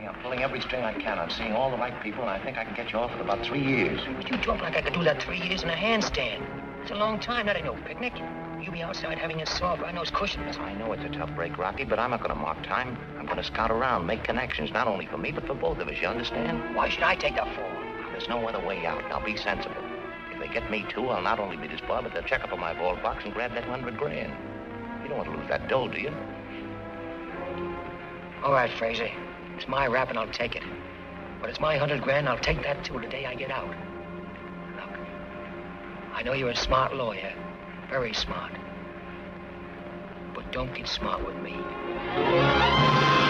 I'm pulling every string I can. I'm seeing all the right people, and I think I can get you off in about 3 years. But you talk like I could do that 3 years in a handstand. It's a long time. That ain't no picnic. You be outside having a soft. I know it's cushionless. I know it's a tough break, Rocky, but I'm not going to mark time. I'm going to scout around, make connections, not only for me, but for both of us, you understand? Why should I take the fall? There's no other way out. Now, be sensible. If they get me, too, I'll not only be disbarred, but they'll check up on my vault box and grab that 100 grand. You don't want to lose that dough, do you? All right, Fraser. It's my rap, and I'll take it. But it's my 100 grand, I'll take that till the day I get out. Look, I know you're a smart lawyer. Very smart. But don't get smart with me.